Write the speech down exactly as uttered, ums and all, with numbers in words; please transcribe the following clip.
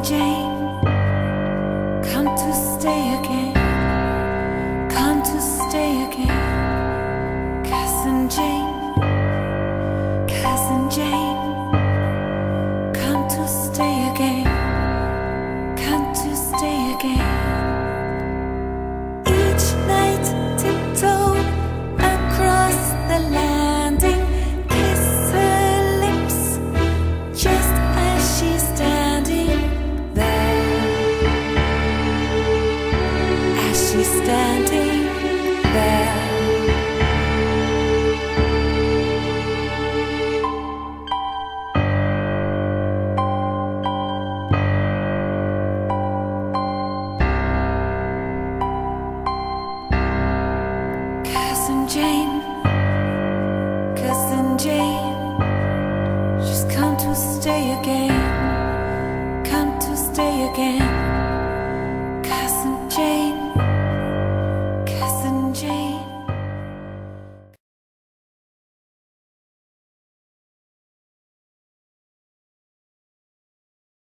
Jane, come to stay again, come to stay again. Cousin Jane, Cousin Jane, come to stay again, come to stay again. Each night tiptoe across the landing, kiss her lips just as she's standing there, as she's standing there. Cousin Jane, Cousin Jane, she's come to stay again, come to stay again. Cousin Jane.